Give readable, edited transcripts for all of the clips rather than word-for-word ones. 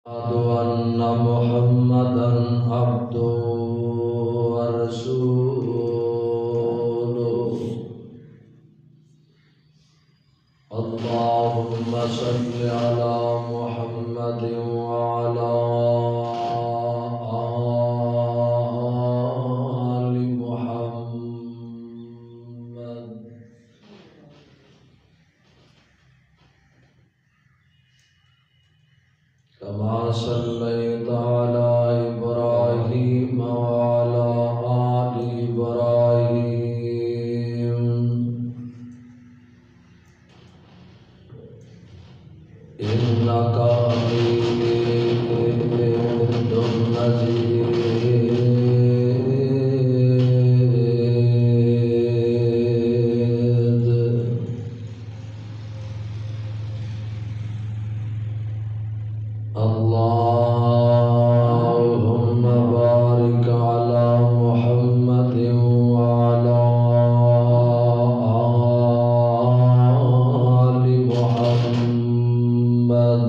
أشهد أن محمدًا عبده ورسوله. اللهم صل على محمد وعلى آل محمد كما صليت على إبراهيم وعلى آل إبراهيم إنك حميد مجيد. اللهم بارك على محمد وعلى آل محمد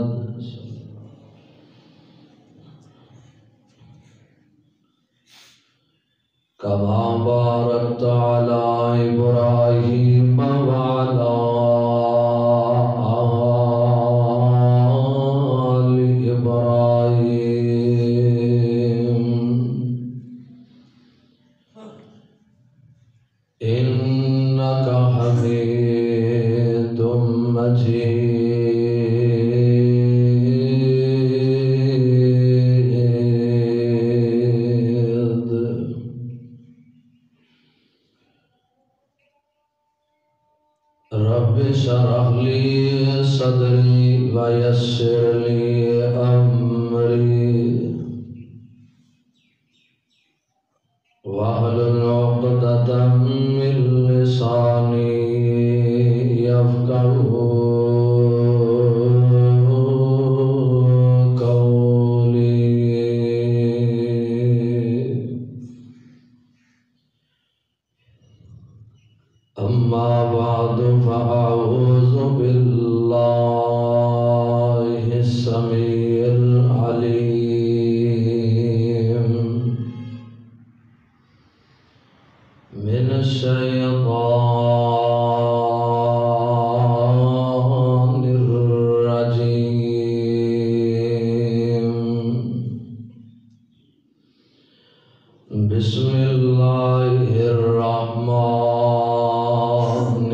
كما باركت على إبراهيم وعلى آل إبراهيم إنك حميد مجيد. رب اشرح لي صدري ويسر لي أمري واحلل عقدة من لساني يفقهوا قولي. أما بعد فأعوذ بالله السميع العليم من الشيطان الرجيم. بسم الله الرحمن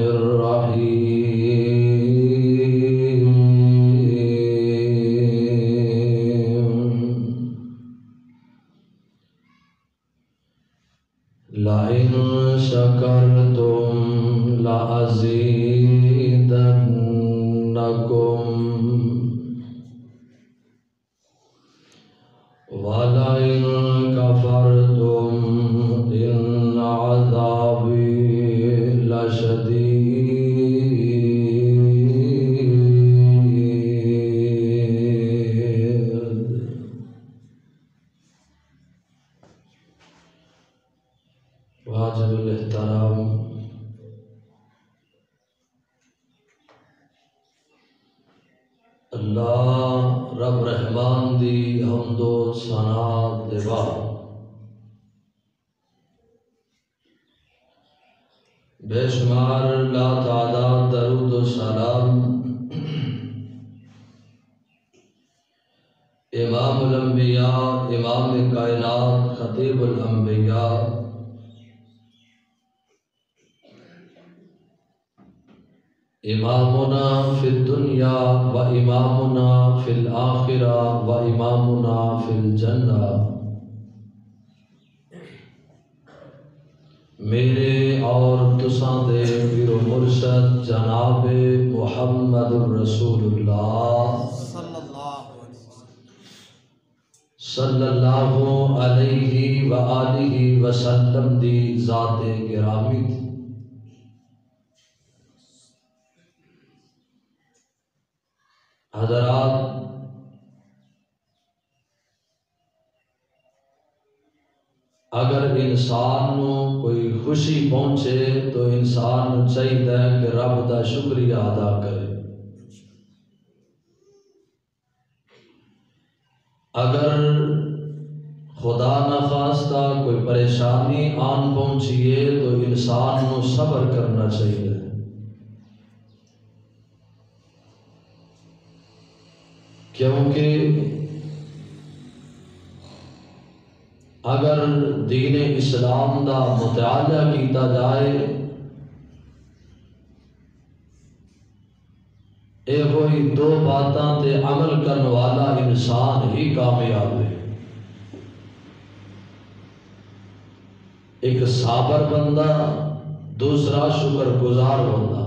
الرحيم. لئن شكرتم لأزيدنكم ولئن كفرتم إن عذابي لشديد. واجب الاحترام اللہ رب رحمان دی حمد و ثنا دبا بے شمار لا تعداد درود و سلام امام الانبیاء امام کائنات خطیب الانبیاء امامنا فی الدنیا و امامنا فی الآخرہ و امامنا فی الجنہ میرے اور تساں دے پیر و مرشد جناب محمد رسول اللہ صلی اللہ علیہ وآلہ وسلم دی ذات گرامی تھی. حضرات اگر انسان نو کوئی خوشی پہنچے تو انسان نو چاہیے کہ رب دا شکریہ ادا کرے. اگر خدا نخواستہ کوئی پریشانی آن پہنچیے تو انسان کو صبر کرنا چاہیے. کیونکہ اگر دین اسلام دا مطالعہ کیتا جائے اے ہوئی دو باتاں تے عمل کرنے والا انسان ہی کامیاب ہے. ایک صابر بندہ، دوسرا شکر گزار بندہ.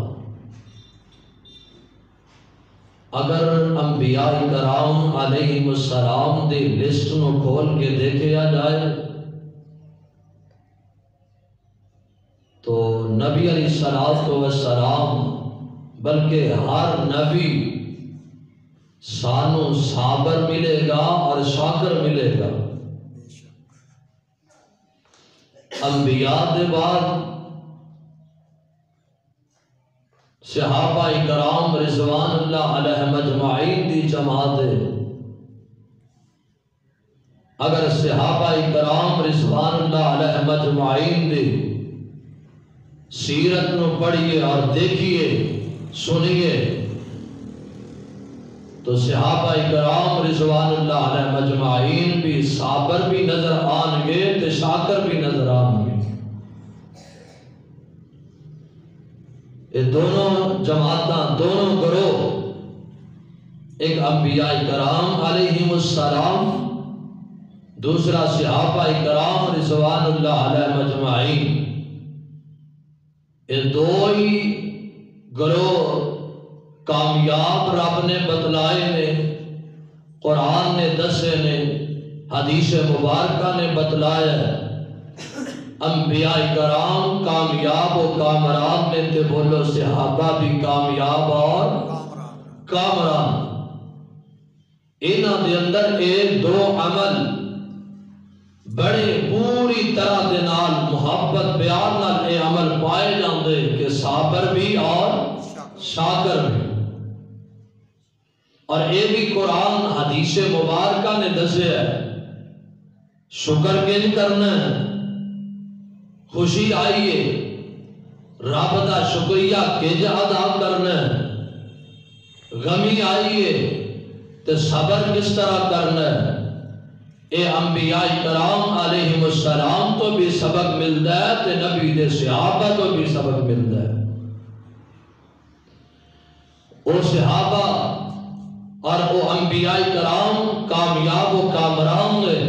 اگر انبیاء کرام علیہم السلام دی لسٹ نو کھول کے دیکھا جائے تو نبی علیہ السلام بلکہ ہر نبی سانو صابر ملے گا اور شاکر ملے گا. انبیاء دے بعد صحابہ کرام رضوان اللہ علیہ مجمعین دی جماعت ہے. اگر صحابہ کرام رضوان اللہ علیہ مجمعین دی سیرت نو پڑھیے اور دیکھیے سنیے تو صحابہ کرام رضوان اللہ علیہ مجمعین بھی صابر بھی نظر آن گے تے شاکر بھی نظر آن گے. یہ دونوں جماعتاں، دونوں گروہ، ایک انبیاء کرام علیہم السلام، دوسرا صحابہ کرام رضوان اللہ علیہ مجمعین. یہ دو ہی گروہ کامیاب رب نے بتلائے نے، قرآن نے دسے نے، حدیث مبارکہ نے بتلایا ہے. انبیاء کرام کامیاب و کامران نے تے بولو صحابہ بھی کامیاب اور کامران. انہاں دے اندر ایک دو عمل بڑے پوری طرح دے نال محبت پیار نال اے عمل پائے جاندے کہ صابر بھی اور شاکر بھی. اور اے بھی قرآن حدیث مبارکہ نے دسے ہے. شکر کن کرنا ہے، خوشی آئیے رب دا شکریہ کج ادا کرنا ہے، غمی آئیے تو صبر کس طرح کرنا ہے. اے انبیاء کرام علیہم السلام تو بھی سبق ملتا ہے تے نبی دے صحابہ تو بھی سبق ملتا ہے. او صحابہ اور او انبیاء کرام کامیاب و کامران ہوئے.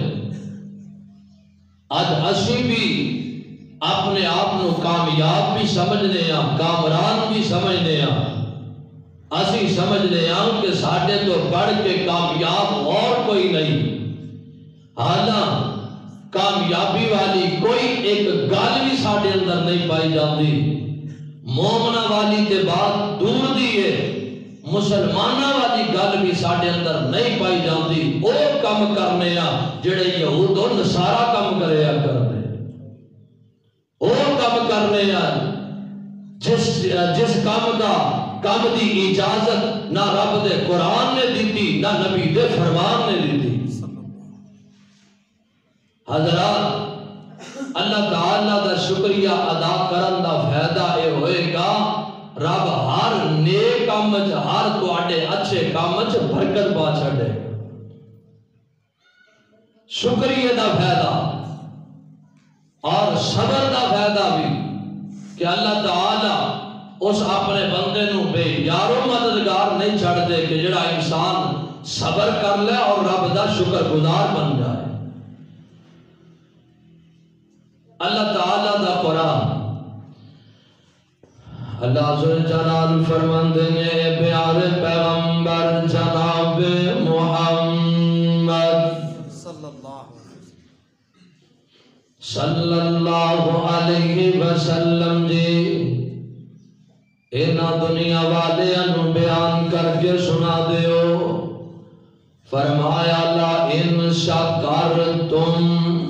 آج اسی بھی اپنے آپ نو کامیاب بھی سمجھنے ہیں، کامران بھی سمجھنے ہیں. اسی سمجھنے ہیں کہ ساڑھے تو بڑھ کے کامیاب اور کوئی نہیں. حالاں کامیابی والی کوئی ایک گل بھی ساڑھے اندر نہیں پائی جاندی. مومنہ والی تے بات دور دیئے، مسلمانہ والی گل بھی ساڑھے اندر نہیں پائی جاندی. او کم کرنے ہیں جڑے یہود و نصارہ کم کرے کرنے، او کم کرنے ہیں جس کم دی اجازت نہ رب دے قرآن نے دیتی نہ نبی دے فرمان نے دیتی. حضرات اللہ تعالیٰ دا شکریہ ادا کرن دا فائدہ اے ہوئے گا رب ہر نیک کام وچ، ہر تواڈے اچھے کام وچ برکت پا چھڈے. شکریہ دا فائدہ اور صبر دا فائدہ بھی کہ اللہ تعالیٰ اس اپنے بندے نو بے یارو مددگار نہیں چھڑ دے کہ جڑا انسان صبر کر لے اور رب دا شکر گزار بن جائے. اللہ تعالیٰ دا قرآن اللہ عزوجل جلال فرماندے نے پیارے پیغمبر جناب محمد صلی اللہ علیہ وسلم جی اینا دنیا والے انو بیان کر کے سنا دیو. فرمایا لَئِن شَكَرْتُمْ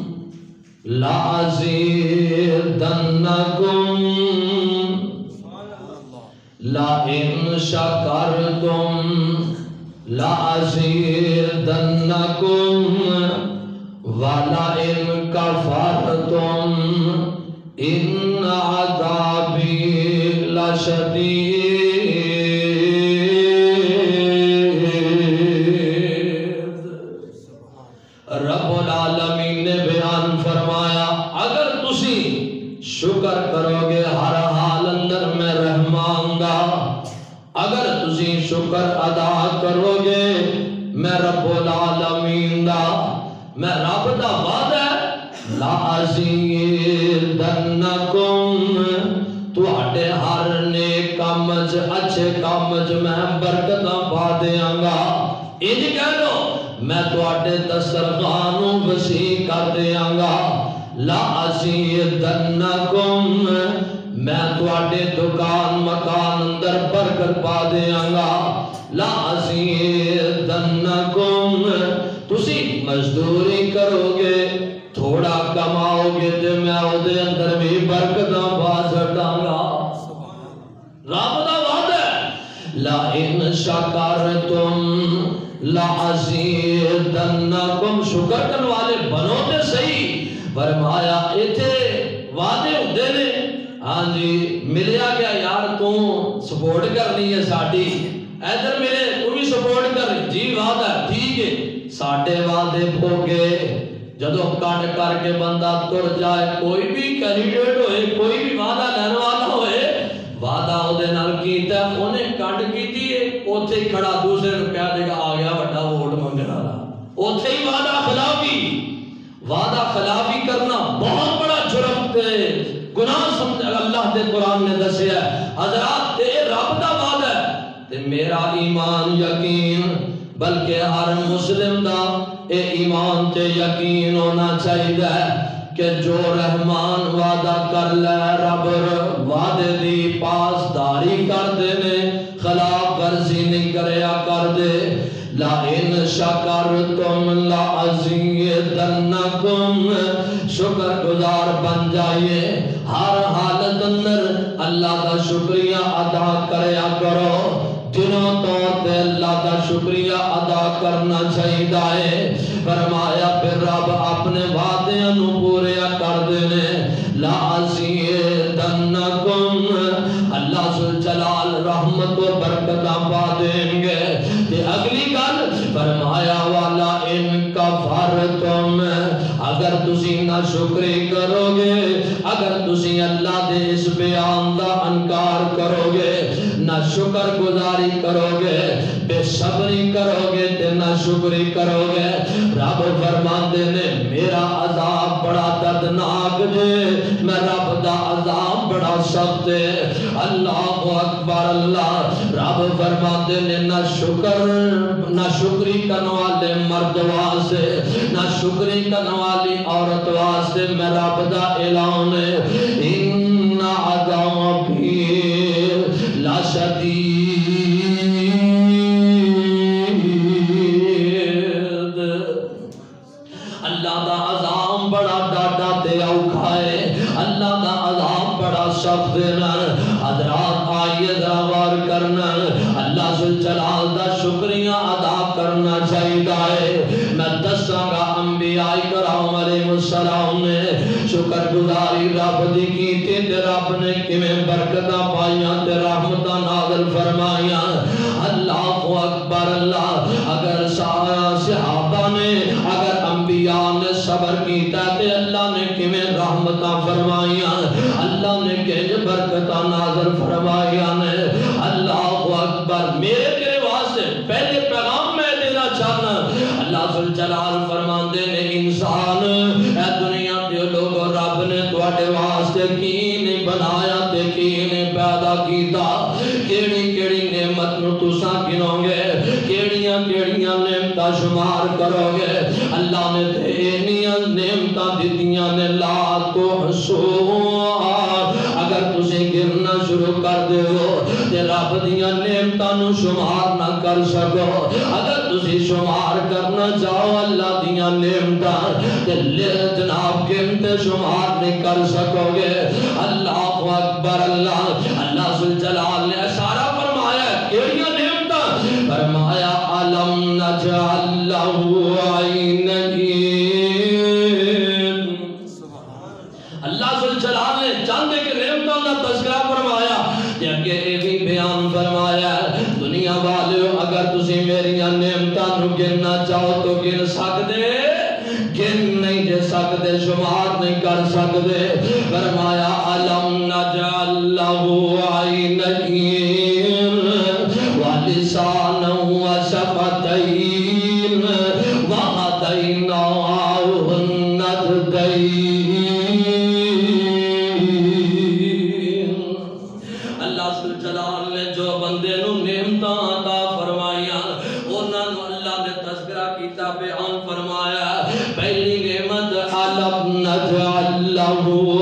لَأَزِيدَنَّكُمْ لَئِن شَكَرْتُمْ لَأَزِيدَنَّكُمْ وَلَئِن كَفَرْتُمْ إِنَّ عَذَابِي لَشَدِيدٌ۔ رب العالمین نے بیان فرمایا اگر تسی شکر کرو گے ہر حال اندر میں رحمان دا، اگر تسی شکر ادا کرو گے میں رب العالمین دا، میں رب دا وعدہ ہے لَأَزِيدَنَّكُمْ تُوہاڈے ہر نیک کام وچ اچھے کام وچ میں برکتاں پا دیاں گا۔ انج کہہ لو میں تُوہاڈے دسترخوان وسیع کر دیاں گا۔ لَأَزِيدَنَّكُمْ میں تُوہاڈے دکان مکان اندر برکت پا دیاں گا۔ لَأَزِيدَنَّكُمْ تسی مزدوری کرو گے تھوڑا کماؤ گے تے میں اودے اندر بھی برکتاں پا چھڈاں گا۔ رب دا وعدہ ہے لَئِن شَكَرْتُمْ لَأَزِيدَنَّكُمْ شکر کرنے والے بنو تے صحیح۔ فرمایا ایتھے وعدے ہوندے نے، ہاں جی ملیا گیا یار تو سپورٹ کرنی ہے ساڈی، ادھر ملے تو بھی سپورٹ کرنی، جی وعدہ ٹھیک ہے ساڈے وعدے بھوگے جدو کٹ کر کے بندہ تر جائے، کوئی بھی کینڈیڈیٹ ہوئے کوئی بھی وعدہ لینے والا ہوئے، وعدہ اودے نال کیتا انہیں کٹ کیتی ہے اوتھے ہی کھڑا دوسرے نوں کہہ دے گا آ گیا بڑا ووٹ منگن والا، اوتھے ہی وعدہ خلافی کرنا بہت بڑا جرم تے گناہ سمجھ اللہ دے قرآن نے دسیا ہے۔ حضرات تے رب دا وعدہ ہے تے میرا ایمان یقین بلکہ ہر مسلم دا اے ایمان تے یقین ہونا چاہیے کہ جو رحمان وعدہ کر لے رب وعدے دی پاسداری کر دے نے، خلاف ورزی نہیں کریا کر دے۔ لَئِن شَكَرْتُمْ لَأَزِيدَنَّكُمْ شکر گزار بن جائیے، ہر حالت اندر اللہ کا شکریہ ادا کریا کرو، دنوں تو تے اللہ کا شکریہ ادا کرنا چاہیے۔ فرمایا پھر رب اپنے وعدے نو پورے کر دینے، لَأَزِيدَنَّكُمْ اللہ ذوالجلال رحمت و برکتاں پا دیں گے۔ تے اگلی گل فرمایا وَلَئِن كَفَرْتُمْ اگر تسی نہ شکری کرو گے، اگر تسی اللہ دے اس بیان دا انکار کرو گے، نہ شکر گزاری کرو گے، بے صبری کرو گے تے نہ شکری کرو گے، رب فرماندے نے میرا عذاب بڑا دردناک جے، میں رب دا عذاب بڑا سخت ہے۔ اللہ اکبر اللہ، رب فرماندے نے نہ شکری کرنے والے مرد واسطے نہ شکری کرنے والی عورت واسطے میں رب دا اعلان ہے ان عذابی لشدید۔ اللہ دا عذاب بڑا ڈاڈا تے اوکھا ہے، اللہ دا عذاب بڑا سخت ہے۔ حضرات آئیے ذرا غور کرنا، اللہ ذوالجلال دا شکریہ ادا کرنا چاہیے۔ میں دساں گا انبیاء کرام علیہ السلام نے شکر گزاری رب دی کیتی تے رب نے کیویں برکتاں پائیاں تے رحمتاں نازل فرمائیاں۔ اللہ اکبر اللہ، اگر صحابہ نے اگر انبیاء نے صبر کیتا تے اللہ نے کیویں رحمتاں فرمائیاں، اللہ نے کیویں برکتاں نازل فرمائیاں نے۔ اللہ اکبر، میرے تیرے واسطے پہلے پیغام میں دینا چاہنا، اللہ ذوالجلال فرماندے نے انسان اے دنیا دے لوگوں رب نے تواڈے واسطے کی نہیں بنایا تے کی نہیں پیدا کیتا، کیڑی کیڑی نعمت نو تساں گنو گے، کیڑیاں کیڑیاں نعمتاں شمار کرو گے، اللہ نے تے انیاں نعمتاں دتیاں نے لا تحصوها، اگر تسی گرنا شروع کر دیو تے رب دیاں نعمتاں نو شمار نہ کر سکو، اگر تسی شمار کرنا چاہو اللہ دیاں نعمتاں تے جناب گنتے شمار نہیں کر سکو گے۔ اللہ اکبر اللہ، اللہ ذوالجلال نے اشارہ فرمایا کیڑیاں نعمتاں، فرمایا الا تو گن سکتے گن نہیں دے سکتے شمار نہیں کر سکتے فرمایا علم نجعل لہو عینین ولسانا وشفتین وہدیناہ النجدین اللہ ذوالجلال نے جو بندے نو نعمتاں عطا فرمائیاں انہاں نو اللہ نے تذکرہ کیتا بیان فرمایا پہلی نعمت علم نجعل لہو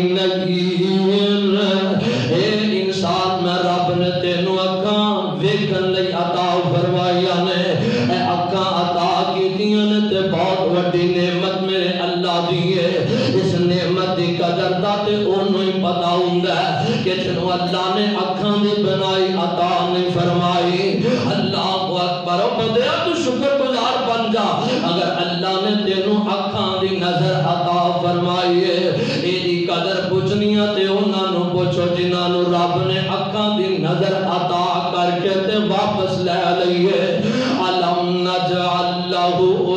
عینین اے انسان میں رب نے تینوں اکھاں ویکھن لئی عطا فرمائیاں نے اے اکھاں عطا کیتیاں نے تے بہت وڈی نعمت میرے اللہ دی ہے اس نعمت دی قدر دا تے انہوں ہی پتا ہوندا ہے کہ جنوں اللہ نے اکھاں دی بنائی عطا نہیں فرمائی اللہ اکبر او بندیا تو شکر گزار بن جا اگر اللہ نے تینوں اکھاں دی نظر عطا فرمائی ہے اے دی قدر پوچھنیاں تے انہاں نو پوچھو جنہاں نو رب نے اکھاں دی نظر عطا کر کے تے واپس لے لئیے علم نجعل لہو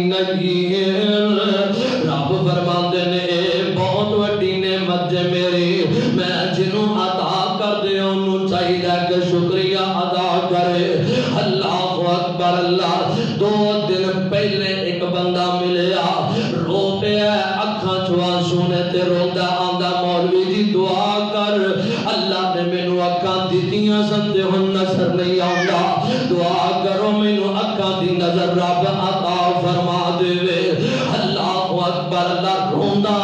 عینین رب فرماندے نے اے بہت وڈی نعمت جے میری میں جنوں عطا کر دے انہوں چاہیے کہ شکریہ ادا کرے اللہ اکبر اللہ 2 دن پہلے ایک بندہ ملیا رو پہ ہے اکھاں چھوان سونے تے روندہ آندہ مولوی جی دعا کر اللہ نے مینوں اکھاں دیتیاں سن تے ہن نظر نہیں آندا دعا کرو مینوں اکھاں دی نظر رب عطا فرما دے اللہ اکبر اللہ روندہ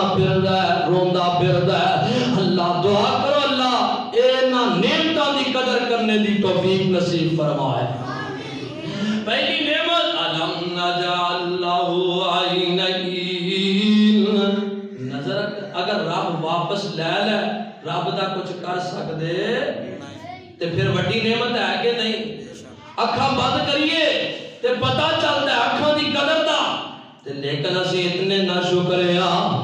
پھردا ہے اللہ دعا کرو اللہ اے نا نعمتاں دی قدر کرنے دی توفیق نصیب فرمائے پہلی نعمت علم نجعل لہو عینین نظر اگر رب واپس لے لے رب دا کچھ کر سکدے تے پھر وڈی نعمت ہے کہ نہیں اکھاں بند کریے تے پتہ چلتا ہے اکھاں دی قدر دا تے لیکن اسی اتنے نہ شکر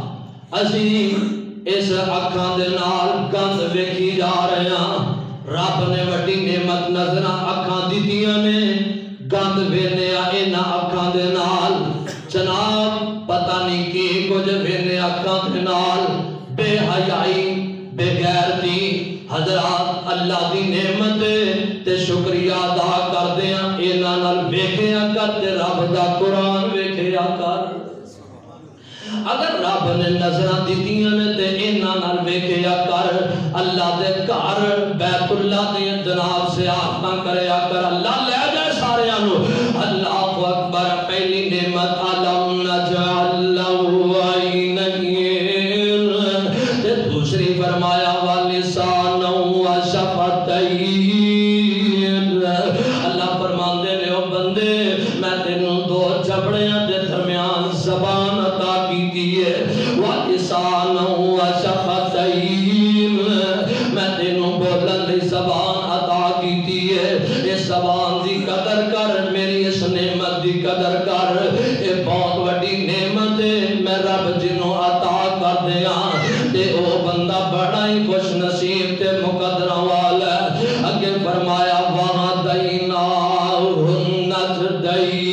اسی اس اکھاں دے نال گند ویکھی جا رہے ہیں رب نے وڈی نعمت نظراں اکھاں دتیاں نے گند وینے انہاں اکھاں دے نال جناب پتہ نہیں کی کچھ وینے اکھاں دے نال بے حیائی بے غیرتی حضرات اللہ دی نعمت تے شکریہ ادا کردیاں انہاں نال ویکھیا کر تے رب دا قرآن ویکھیا کر اگر رب نے نظراں دتیاں نے تے انہاں نال ویکھیا کر اللہ دے گھر بیت اللہ دے جناب سیاحتاں کریا کر اللہ لے جائے سارے انو اللہ اکبر پہلی نعمت علم نجعل لہو عینین تے دوسری فرمایا ولسانا وشفتین اللہ فرماندے نے او بندے میں تینوں 2 جبڑیاں دے درمیان زبان عطا کیتی ہے ولسانا وشفتین میں تینوں بولن دی زبان عطا کیتی ہے اس زبان دی قدر کر میری اس نعمت دی قدر کر اے بہت وڈی نعمت ہے میں رب جنوں عطا کر دیاں تے او بندہ بڑا ہی خوش نصیب تے مقدرہ والا اگے فرمایا وَهَدَيْنَاهُ النَّجْدَيْنِ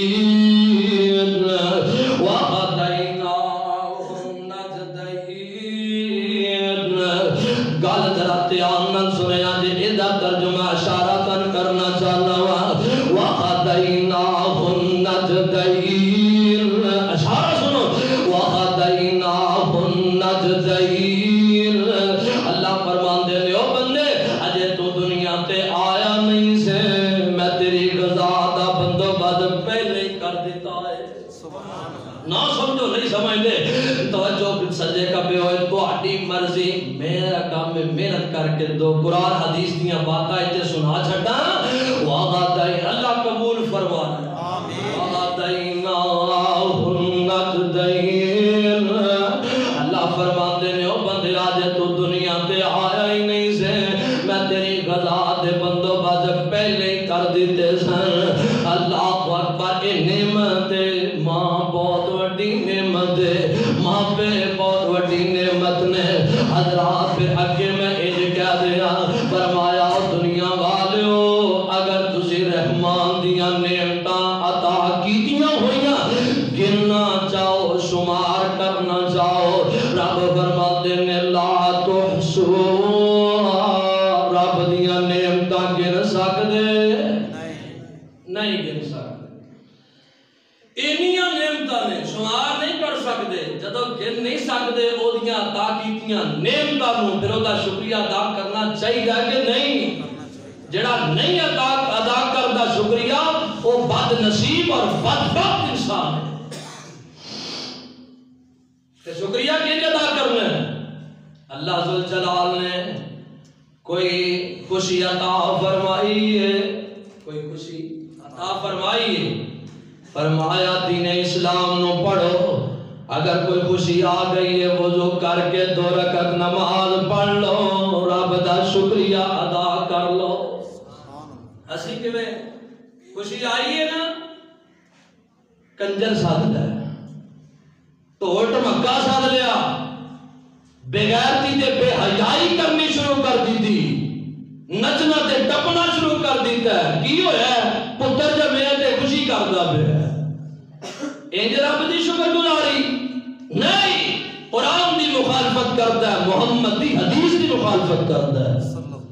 گل ذرا دھیان نال سنیا جے ایدا ترجمہ اشارتاً کرنا چاہنا وا وَهَدَيْنَاهُ النَّجْدَيْنِ اشارہ سنو وَهَدَيْنَاهُ النَّجْدَيْنِ اللہ فرماندے نے او بندے اجے تو دنیا تے آیا نہیں سے میں تیری غذا دا بندوبست پہلے ہی کر دیتا ہے نہ سمجھو نہیں سمجھتے توجہ سجے کا بے ہوئے تو اڈی مرضی میرا کام میں محنت کر کے دو قرآن حدیث دیاں باتاں تے سنا چھٹا وَغَدَيْنَ اللہ قبول فرمانا وَغَدَيْنَاهُ النَّجْدَيْنِ اللہ فرماندے نے او بندے آجے تو دنیا تے آیا ہی نہیں سے میں تیری غذا دے بندوبست پہلے ہی کر دیتے سن اللہ اکبر اے نعمت ماں بہت وڈی نعمت ماں پہ بہت وڈی نعمت نے حضرات پھر اگے میں اج کہہ دیا فرمایا دنیا والیو اگر تسی رحمان دیاں نعمتاں عطا کیتیاں شمار کرنا چاہو رب فرماتے ہیں لا تحصو رب دیاں نعمتاں گن سکدے نہیں گن سکدے اینیاں نعمتاں نے شمار نہیں کر سکدے جدوں گن نہیں سکدے او دیاں عطا کیتیاں نعمتاں نوں پھر دا شکریہ ادا کرنا چاہیے کہ نہیں جڑا نہیں ادا کردا شکریہ وہ بد نصیب اور بدبخت انسان ہے کہ شکریہ کیسے ادا کرنا ہے اللہ ذوالجلال نے کوئی خوشی عطا فرمائی ہے کوئی خوشی عطا فرمائی ہے فرمایا دین اسلام نو پڑھو اگر کوئی خوشی آ گئی ہے وضو کر کے 2 رکعت نماز پڑھ لو رب دا شکریہ ادا کر لو اسی کہ میں خوشی آئی ہے نا کنجر ساتھ لیا توڑ مکہ ساتھ لیا بغیرتی تے بے حیائی کرنی شروع کر دی تھی نچنا تے ٹپنا شروع کر دیتا ہے کی ہویا ہے پتر جب میں تے خوشی کردا پیا انج رب دی شکر گزاری نہیں قرآن دی مخالفت کرتا ہے محمد دی حدیث دی مخالفت کرتا ہے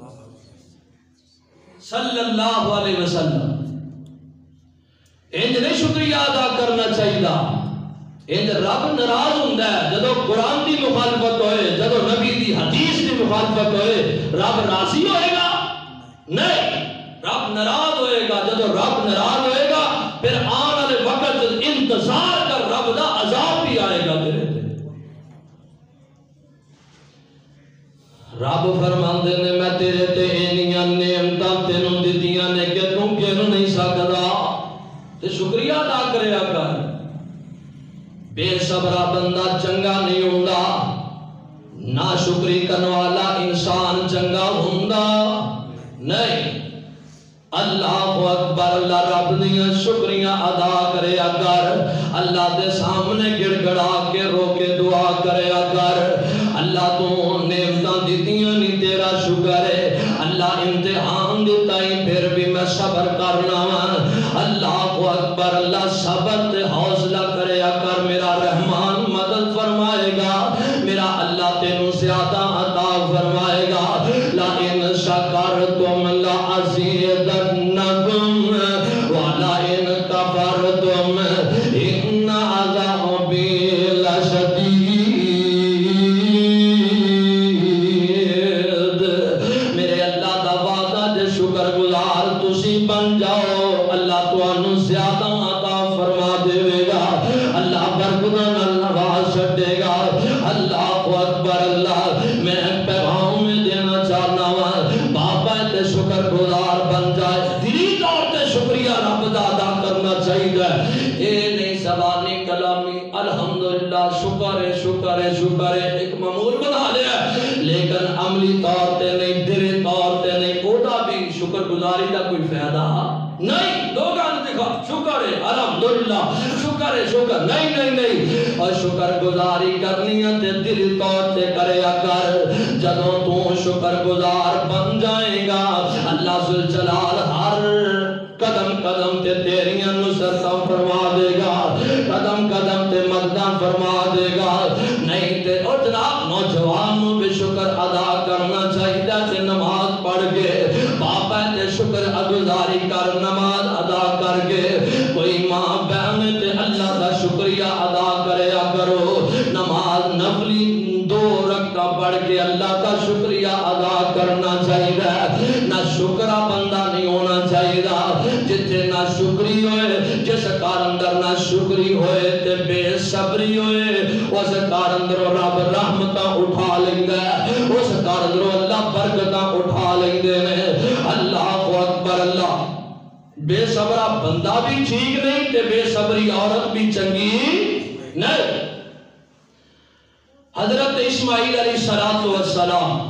صلی اللہ علیہ وسلم انج نہیں شکریہ ادا کرنا چاہیے انج رب ناراض ہوندا ہے جدوں قرآن دی مخالفت ہوئے جدوں نبی دی حدیث دی مخالفت ہوئے رب راضی ہوئے گا نہیں رب ناراض ہوئے گا جدوں رب ناراض ہوئے گا پھر آن والے وقت انتظار کر رب دا عذاب بھی آئے گا تیرے تے رب فرماندے نے میں تیرے تے اینیاں نعمتاں تینوں دتیاں نے کہ توں گن نہیں سکدا تے شکریہ ادا کریا کر بے صبرا بندہ چنگا نہیں ہوندا نا شکری کرنے والا انسان چنگا ہوندا نہیں اللہ اکبر اللہ رب دیاں شکریاں ادا کریا کر اللہ دے سامنے گڑ گڑا کے رو کے دعا کریا کر اللہ تو نعمتاں دتیاں نہیں تیرا شکر ہے اللہ امتحان دیتا ہی پھر بھی میں صبر کرنا اللہ اکبر اللہ صبر تے حوصلہ کریا کر میرا رحمان مدد فرمائے گا میرا اللہ تینوں زیادہ عطا فرمائے گا لئن شکرتم لأزیدنکم ولئن کفرتم ان عذابی لشدید میرے اللہ دا وعدہ دے شکر گزار تسی بن جاؤ اللہ تو انو زیادہ عطا فرما دے گا اللہ برکتاں نواز چھڑے گا اللہ اکبر اللہ میں پیغام میں دینا چاہنا ہوں بابا تے شکر گزار بن جائے دلی طور تے شکریہ رب دا ادا کرنا چاہیے اے نہیں زبانی کلامی الحمدللہ شکر ہے شکر ہے شکر ہے ایک معمول بنا لیا لیکن عملی طور تے نہیں دلی طور تے نہیں اودا بھی شکر گزاری دا کوئی فائدہ نہیں دو گانے دکھا شکر ہے الحمدللہ شکر ہے شکر نہیں نہیں نہیں اور شکر گزاری کرنی ہے تے دل طور تے کریا کر جدوں تو شکر گزار بن جائے گا اللہ ذوالجلال ہر قدم قدم تے تیریاں نصرتاں فرما دے گا قدم قدم تے مدداں فرما دے گا نہیں تے او جناب نوجوانوں بھی شکر ادا کرنا چاہیے تے نماز پڑھ کے باپا تے شکر گزاری کر نماز ادا کر کے کوئی ماں بہن تے اللہ دا شکریہ ادا کریا کرو نماز نفلی 2 رکعت پڑھ کے اللہ کا شکریہ ادا کرنا چاہیے نہ شکرہ بندہ نہیں ہونا چاہیے جتنے نہ شکری ہوئے جس کار اندر نہ شکری ہوئے تے بے صبری ہوئے اس کار اندر رب رحمتاں اٹھا لیں گے اس کار اندر اللہ برکتاں اٹھا لیں گے اللہ اکبر اللہ بے صبرہ بندہ بھی ٹھیک نہیں تے بے صبری عورت بھی چنگی نہیں حضرت اسماعیل علیہ السلام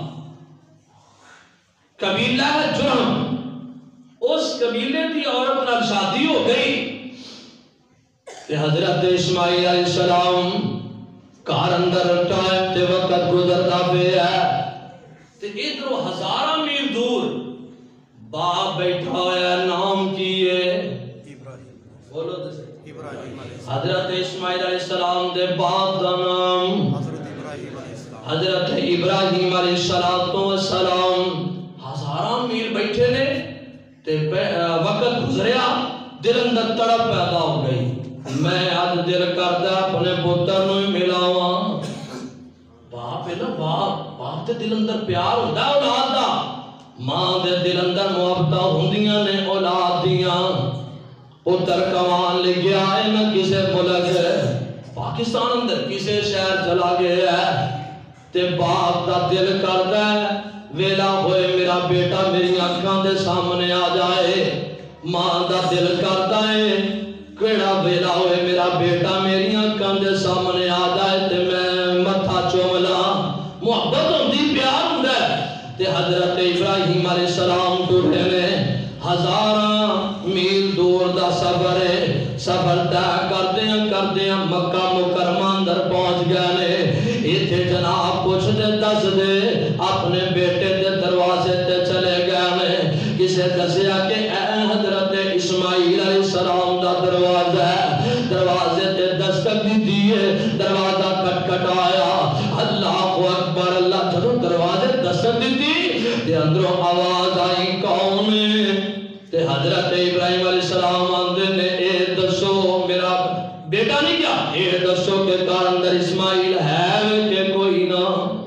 قبیلہ ہے جرہم اس قبیلے کی عورت نال شادی ہو گئی کہ حضرت اسماعیل علیہ السلام کار اندر ٹائم تے وقت گزرتا پہ ہے تے ادھروں 1000 میل دور باپ بیٹھا ہے نام کیے ابراہیم بولو تو صحیح ابراہیم حضرت اسماعیل علیہ السلام دے باپ دا نام حضرت ابراہیم علیہ السلام. ہزاراں میل بیٹھے نے تے وقت گزریا دل اندر تڑپ پیدا ہو گئی. میں آج دل کردا اپنے پتر نوں ملاواں. باپ ہے نا باپ تے دل اندر پیار ہوندا ہے اولاد دا. ماں دے دل اندر محبتاں ہوندیاں نے اولاد دیاں. پتر کمان لے گیا ہے نہ کسے ملک پاکستان اندر کسے شہر چلا گیا ہے تے باپ دا دل کردا ہے ویلا ہوئے میرا بیٹا میری آنکھاں دے سامنے آ جائے. ماں دا دل کردا ہے کیڑا ویلا ہوئے میرا بیٹا میری آنکھاں دے سامنے آ جائے تے میں متھا چوم لاں. محبت ہوندی پیار ہوندا ہے. تے حضرت ابراہیم علیہ السلام ٹرے نے ہزاراں میل دور دا سفر ہے. سفر طے کردیاں مکہ مکرمہ اندر پہنچ گئے نے. ایتھے جناب پوچھ دے دس دے اپنے بیٹے دے دروازے تے چلے گئے نے. کسے دسیا کہ اے حضرت اسماعیل علیہ السلام دا دروازہ ہے. دروازے تے دستک دی دیئے دروازہ کھٹکھٹایا. اللہ اکبر اللہ. جدوں دروازے دستک دی تے اندروں آواز آئی کون ہے تے حضرت ابراہیم علیہ السلام آندے نے اے دسو میرا بیٹا نہیں کیا اے دسو کہ کار اندر اسماعیل ہے کہ کوئی نہ.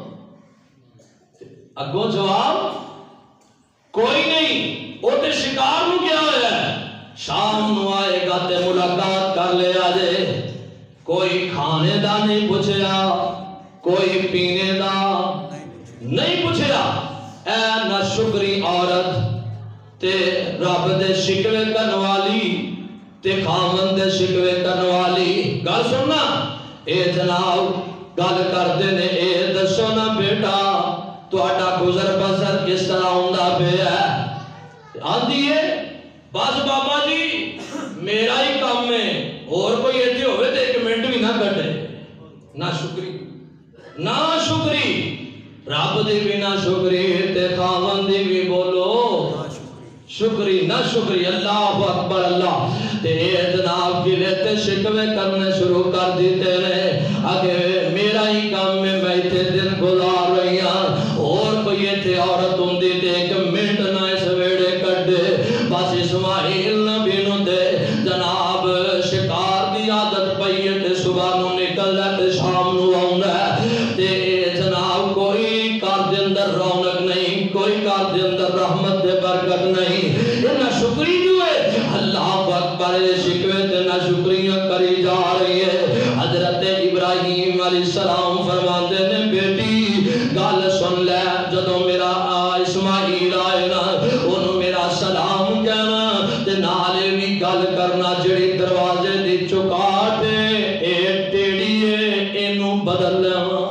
اگوں جواب کوئی نہیں وہ تے شکار نو گیا ہوا ہے. شام نو آئے گا تے ملاقات کر لے آجے. کوئی کھانے دا نہیں پوچھیا کوئی پینے دا نہیں پوچھیا. اے نہ شکری عورت تے رب دے شکوے کرن والی تے خامن دے شکوے کرن والی. گل سننا اے جناب گل کردے نے اے دسو نا بیٹا تہاڈا گزر بسر کس طرح ہوندا پیا ہے. آندی ہے بس بابا جی میرا ہی کام ہے اور کوئی ایتھے ہوئے تے ایک منٹ بھی نہ کٹے. نہ شکری نہ شکری رب دی بھی نہ شکری تے خاون دی بھی بولو شکری نہ شکری. اللہ اکبر اللہ. تے اے جناب گلے تے شکوے کرنے شروع کر دیتے نے. اگے میرا ہی کام میں ایتھے دن گزار رہی ہاں اور کوئی ایتھے عورت ہوندی تے ایک منٹ نہ اس ویڑے کڈے. بس اسماعیل نبی نو تے جناب شکار دی عادت پئی ہے تے صبح نو نکلدا تے شام نو آوندا ہے. تے اے جناب کوئی گھر دے اندر رونق نہیں کوئی گھر دے اندر رحمت دے برکت نہیں. نہ شکری جو ہے اللہ اکبر شکوے تے نہ شکریاں کری جا رہی ہے. حضرت ابراہیم علیہ السلام فرماندے نے بیٹی گل سن لے جدوں میرا اسماعیل آئے نا انہوں میرا سلام کہنا تے نالے بھی گل کرنا. جڑی دروازے دی چکاٹ اے ٹیڑی ہے اینو بدل لیاں.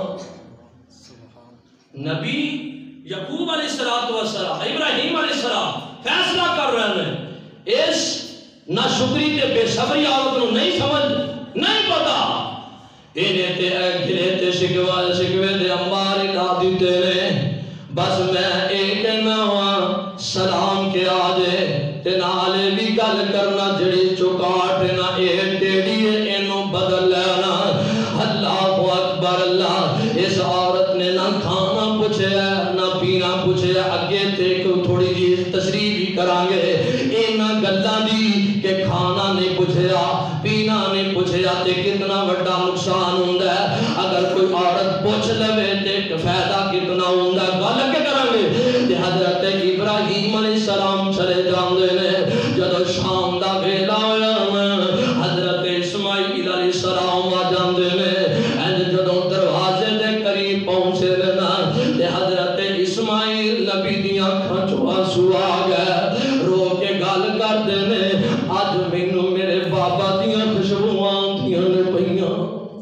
نبی یعقوب علیہ السلام ابراہیم علیہ السلام فیصلہ کر رہے ہیں. اس نہ شکری تے بے صبری عورت نو نہیں سمجھ نہیں پتا. انہیں تے گھلے تے شکوے دے امبار لا دیتے نے. بس میں ایک نہ سلام کے آجے تے نالے بھی گل کرنا جڑی چکاٹ نہ اے ٹیڑی ہے اینو بدل لینا. اللہ اکبر اللہ. اس عورت نے نہ کھانا پوچھیا نہ پینا پوچھیا. اگے تے تھوڑی جی تشریح بھی کرانگے اینا گلاں دی کہ کھانا نہیں پوچھیا پینا نہیں پوچھیا تے کتنا بڑا نقصان ہوندا ہے. اگر کوئی عورت پوچھ لے تے فائدہ کتنا ہوندا ہے گل کے کرانگے. تے حضرت ابراہیم علیہ السلام چلے جاندے نے. جدوں شام دا ویلا ہویا حضرت اسماعیل علیہ السلام آ جاندے نے. جدوں دروازے دے قریب پہنچے نا تے حضرت اسماعیل نبی دیاں اکھاں چوں آنسو آ گئے. رو کے گل کردے نے اج مینوں میرے بابا دیاں خوشبوئاں آندیاں نے پئیاں.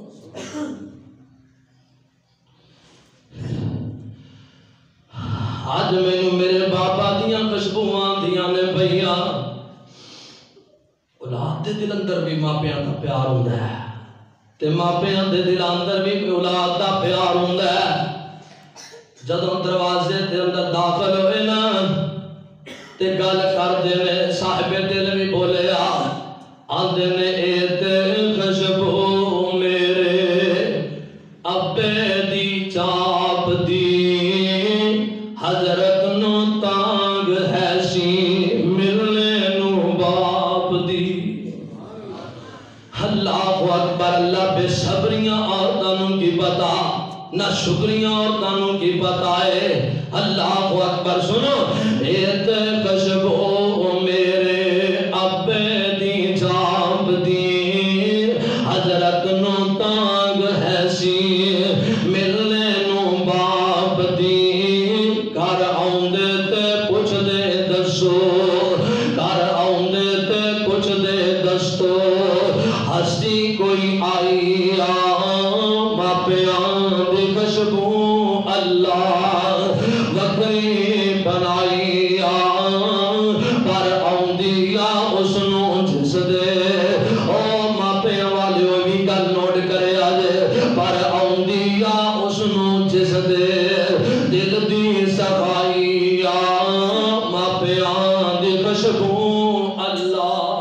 اج مینوں میرے بابا دیاں خوشبوئاں آندیاں نے پئیاں. اولاد دے دل اندر بھی ماپیاں دا پیار ہوندا ہے تے ماپیاں دے دل اندر بھی اولاد دا پیار ہوندا ہے. جدوں دروازے دے اندر داخل ہوئے نا تے گل کردے نے صاحب دل بھی بولیا آندے نے اے تے اکبر اللہ بے صبریاں عورتوں کی پتا نہ شکریاں عورتوں کی پتا ہے اللہ اکبر سنو ایت کشبو میرے ابے دی جاب دی حضرت نو تانگ ہے سی ملنے نو باپ دی کر آؤندے تے پوچھ دے دسو کر آؤندے تے پوچھ دے دستو ہستی کوئی آئی ماپیاں دی خوشبو اللہ وکری بنائی پر آؤندیا اس نو جس دے او ماپیاں والے بھی گل نوٹ کرے آجے پر آؤندیا اس نو جس دے دل دی صفائی ماپیاں دی خوشبو اللہ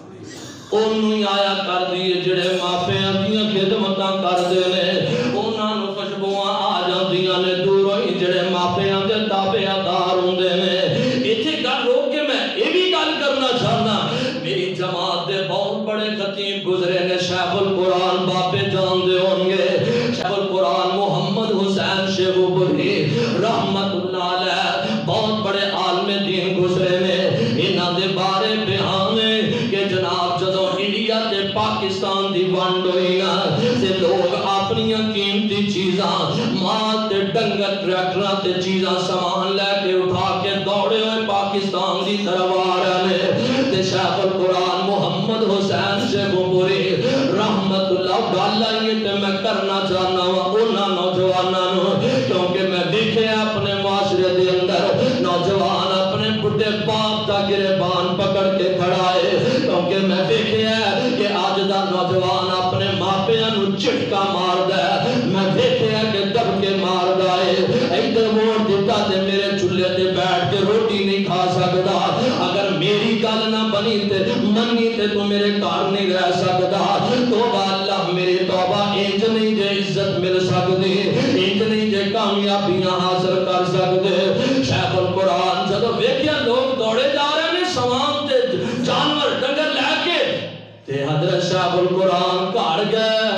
انہوں ہی آیا کر دیئے جڑے ماپیاں دیاں خدمتاں کر دینے انہاں نو خوشبوئاں آ جاندیاں نے دوروں ہی جڑے ماپیاں دے تابعدار ہوندے نے ایتھے گل روک کے میں یہ بھی گل کرنا چاہنا میری جماعت دے بہت بڑے خطیب گزرے نے شیخ القرآن باپے جان دے ہوں گے شیخ القرآن محمد حسین شیخوپوری رحمت اللہ علیہ بہت بڑے عالم دین گزرے نے انہاں دے بارے بیانے کہ جناب جدو انڈیا تے پاکستان دی ونڈ ہوئی نا تے لوگ اپنی قیمتی چیزاں ماں تے ڈنگر ٹریکٹراں تے چیزاں سامان لے کے اٹھا کے دوڑے ہوئے پاکستان دی طرف آ رہے ہیں تے شیخ القرآن محمد حسین شیخوپوری رحمت اللہ گالا یہ تے میں کرنا چاہنا ہوں انہاں نوجوانوں کیونکہ میں دیکھے اپنے معاشرے دے اندر نوجوان اپنے بڑے باپ دا گریبان پکڑ کے کھڑا ہے کیونکہ میں دیکھے ہے کہ آج دا نوجوان اپنے ماپیاں نو چٹکا مار دا ہے میں دیکھے ہے کہ دب کے مار دا ہے ایدر ووٹ دیتا تے میرے چولہے تے بیٹھ کے روٹی نہیں کھا سکتا اگر میری گل نہ بنی تے منی تے تو میرے کار نہیں رہ سکتا توبہ اللہ میری توبہ انج نہیں جے عزت مل سکتی انج نہیں جے کامیابیاں حاصل کر سکتے شیخ القرآن جدو ویکھیا لوگ دوڑے جا رہے ہیں سوام تے جانور ڈنگر لے کے تے حضرت شیخ القرآن کھڑ گئے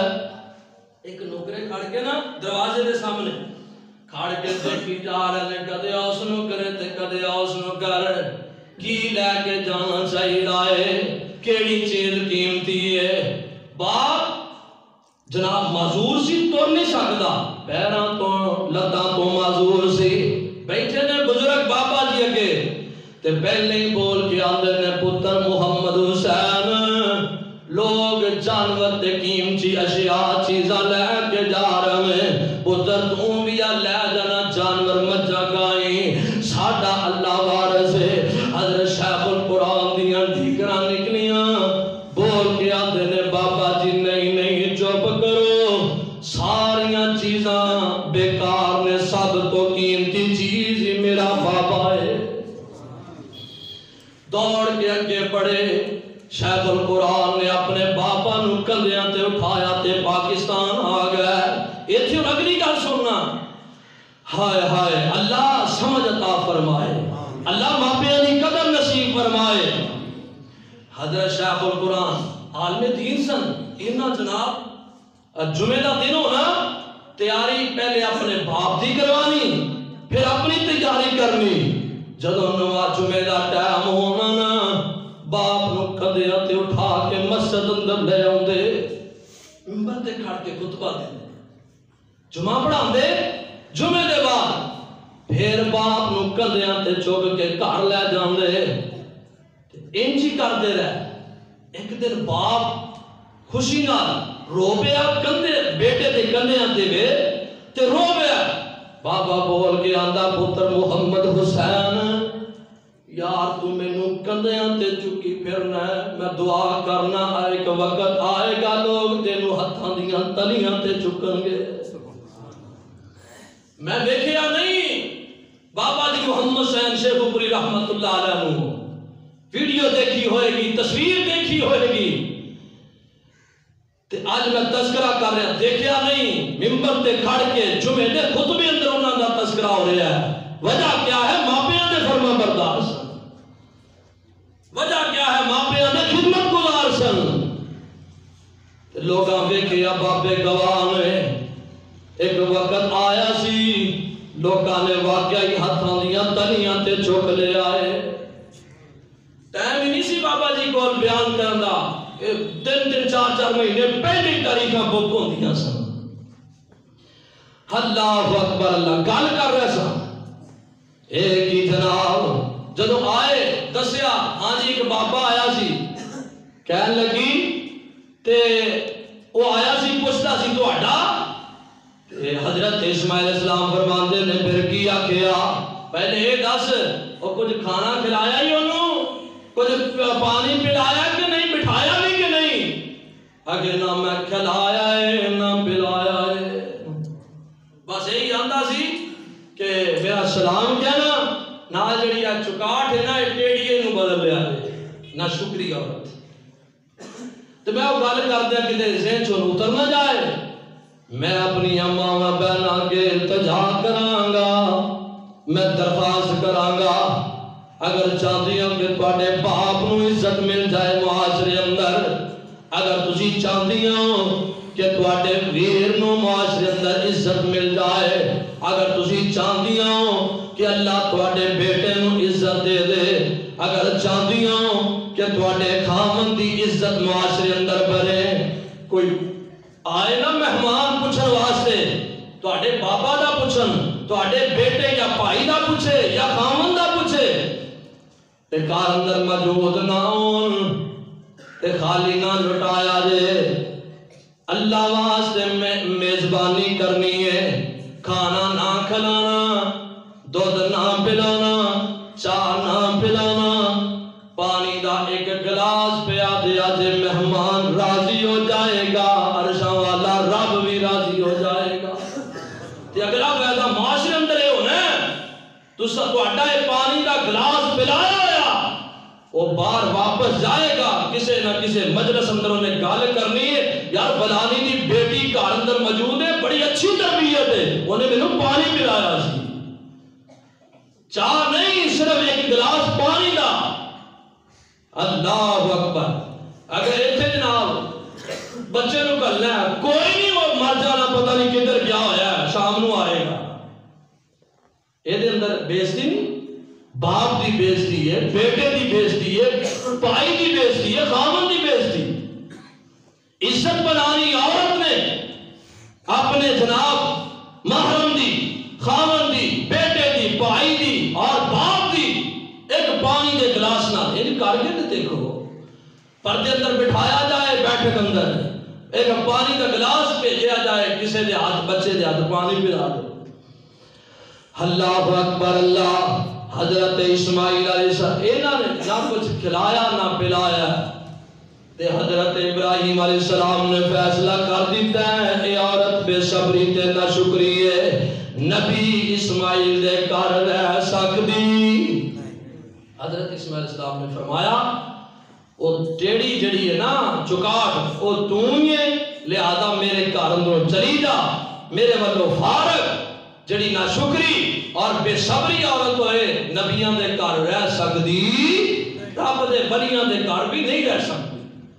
ایک نوکرے کھڑ کے نا دروازے دے سامنے کھڑ کے دیکھی جا رہے ہیں کدے اس نو کرے تے کدے اس نو کر کی لے کے جانا چاہیے لائے کیڑی چیز قیمتی ہے باپ جناب معذور سی تو نہیں سکتا پیراں تو لتاں تو معذور سی بیٹھے نے بزرگ بابا جی اگے تے پہلے ہی بول کے آندے نے پتر محمد حسین لوگ جانور تے قیمتی اشیاء چیزاں لے کے جا رہے ہیں پتر تم بھی لے جانا جانور مجھا گائیں ساڑھا اللہ وارث ہے حضرت شیخ القرآن دیاں ڈھیکراں نکلیاں بول کے آندے نے بابا جی نہیں چپ کرو ساریاں چیزاں بیکار نے سب تو قیمتی چیز ہی میرا بابا ہے دوڑ کے اگے پڑے شیخ القرآن نے اپنے باپا نو کندیاں تے اٹھایا تے پاکستان آ گئے ایتھے اگلی گل سننا ہائے ہائے اللہ سمجھ عطا فرمائے اللہ ماپیاں دی قدر نصیب فرمائے حضرت شیخ القرآن عالم دین سن انہاں جناب جمعہ دا دن ہونا تیاری پہلے اپنے باپ دی کروانی پھر اپنی تیاری کرنی جدو نوا جمعہ دا ٹائم ہونا نا باپ نو کدیاں تے اٹھا کے مسجد اندر لے آندے منبر تے کھڑ کے خطبہ دیندے جمعہ پڑھاندے جمعے دے بعد پھر باپ نو کدیاں تے چوک کے گھر لے جاندے انجی کردے رہے ایک دن باپ خوشی نال رو پیا کندے بیٹے دے کندیاں تے وے تے رو پیا بابا بول کے آندا پتر محمد حسین یار تو میں نو کندیاں تے چکی پھرنا ہے میں دعا کرنا ایک وقت آئے گا لوگ تینو ہتھاں دیاں تلیاں تے چکن گے میں دیکھیا نہیں بابا جی محمد حسین شیخوپوری رحمت اللہ علیہ ویڈیو دیکھی ہوئے گی تصویر دیکھی ہوئے گی تے آج میں تذکرہ کر رہا دیکھیا نہیں ممبر تے کھڑ کے جمعے دے خطبے اندر انہاں دا تذکرہ ہو رہا ہے وجہ کیا ہے ماپیاں دے فرما بردار سن وجہ کیا ہے ماپیاں دے خدمت گزار سن لوگاں ویکھیا بابے گواہ نے ایک وقت آیا سی لوگاں نے واقعی ہاتھاں دیاں تلیاں تے چک لے آئے ٹائم ہی نہیں سی بابا جی کول بیان کرنا دن 4 مہینے پہلی تاریخاں بک ہوندیاں سن اللہ اکبر اللہ گل کر رہے سن ایک ہی جناب جدو آئے دسیا ہاں جی ایک بابا آیا سی کہن لگی تے وہ آیا سی پوچھتا سی تہاڈا حضرت اسماعیل علیہ السلام فرماندے نے پھر کی آکھیا پہلے یہ دس وہ کچھ کھانا کھلایا ہی انہوں کچھ پانی پلایا کہ نہیں بٹھایا بھی کہ نہیں اگر نہ میں کھلایا ہے نہ پلایا ہے بس یہی آندا سی کہ میرا سلام کہنا نہ جڑی چکاٹ ہے نا ٹیڑیے نو بدل لیا نہ شکریہ عورت تو میں وہ گل کر دیا کہ ذہن چوں اتر نہ جائے میں اپنی اماں و بہناں کے التجا کراں گا میں درخواست کراں گا اگر چاہتی ہوں کہ تواڈے باپ نو عزت مل جائے معاشرے اندر اگر تسی چاہتی ہو کہ تواڈے ویر نو معاشرے اندر عزت مل جائے اگر تسی چاہتی ہو کہ اللہ تواڈے بیٹے نو عزت دے دے اگر چاہتی ہو کہ تواڈے خاوند دی عزت معاشرے اندر بنے کوئی آئے نا مہمان پوچھن واسطے تواڈے بابا دا پوچھن تواڈے بیٹے یا بھائی دا پوچھے یا خاوند دا پوچھے تے گھر اندر موجود نہ ہون تے خالی نہ لٹایا جے اللہ واسطے میزبانی کرنی ہے کھانا نہ کھلانا دودھ نہ پلانا چاہ نہ پلانا پانی دا ایک گلاس پیا دیا جے مہمان راضی ہو جائے گا عرشاں والا رب بھی راضی ہو جائے گا تے اگلا فائدہ معاشرے اندر یہ ہونا ہے تہاڈا پانی دا گلاس پلایا ہوا وہ باہر واپس جائے گا کسے نہ کسے مجلس اندر انہیں گل کرنی ہے یار فلانی دی بیٹی گھر اندر موجود ہے بڑی اچھی تربیت ہے انہیں مینوں پانی پلایا سی چاہ نہیں صرف ایک گلاس پانی دا اللہ اکبر اگر ایتھے جناب بچے نو گھلنا ہے کوئی نہیں وہ مر جانا پتہ نہیں کدھر کیا ہویا ہے شام نو آئے گا یہ اندر بےزتی نہیں باپ دی بےزتی ہے بیٹے دی بےزتی ہے بھائی دی بےزتی ہے خاوند دی بےزتی عزت بنانی عورت نے اپنے جناب محرم دی خاوند دی بیٹے دی بھائی دی اور باپ دی ایک پانی دے گلاس نہ ان کر کے دیکھو پردے اندر بٹھایا جائے بیٹھک اندر ایک پانی کا گلاس بھیجا جائے کسی دے ہاتھ بچے دے ہاتھ پانی پلا دو اللہ اکبر اللہ حضرت اسماعیل علیہ السلام انہوں نے نہ کچھ کھلایا نہ پلایا تے حضرت ابراہیم علیہ السلام نے فیصلہ کر دیتا ہے اے عورت بے صبری تے نہ شکری ہے نبی اسماعیل دے گھر رہ سکدی حضرت اسماعیل علیہ السلام نے فرمایا وہ ٹیڑی جڑی ہے نا چکاٹ وہ تو ہی ہے لہذا میرے گھر اندروں چلی جا میرے والوں فارغ جڑی نہ شکری اور بے صبری عورت ہوئے نبیاں دے گھر رہ سکدی رب دے ولیاں دے گھر بھی نہیں رہ سکتی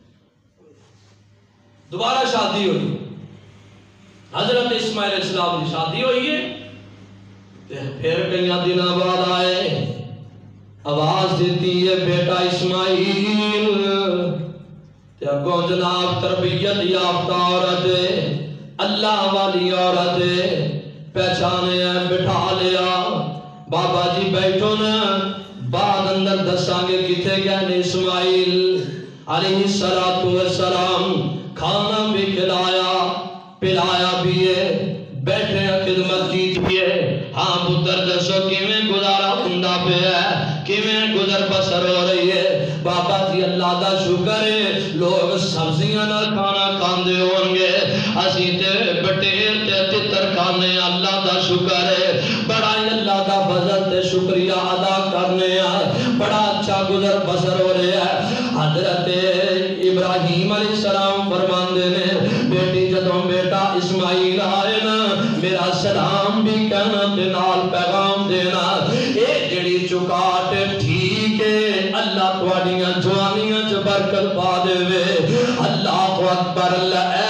دوبارہ شادی ہوئی حضرت اسماعیل علیہ السلام کی شادی ہوئی ہے پھر کئی دنوں بعد آئے آواز دیتی ہے بیٹا اسماعیل تے اگوں جناب تربیت یافتہ عورت اللہ والی عورت پہچانے ہیں بٹھا لیا بابا جی بیٹھو نا بعد اندر دساں گے کتے گئے اسماعیل علیہ السلام کھانا بھی کھلایا پلایا بھی ہے بیٹھے خدمت کی ہے ہاں پتر دسو کیویں گزارا ہوندا پیا ہے کیویں گزر بسر ہو رہی ہے بابا جی اللہ دا شکر ہے لوگ سبزیاں نال کھانا کھاندے ہون گے اسی تے بٹیر تے تتر کھانے اللہ دا شکر ہے بڑا ہی اللہ دا فضل تے شکریہ ادا کرنے بڑا اچھا گزر بسر ہو رہا ہے حضرت ابراہیم علیہ السلام فرماندے نے بیٹی جدوں بیٹا اسماعیل آئے نا میرا سلام بھی کہنا تے نال پیغام دینا اے جڑی چکاٹ ٹھیک ہے اللہ تواڈیاں جوانیاں چ برکت پا دے اللہ اکبر اللہ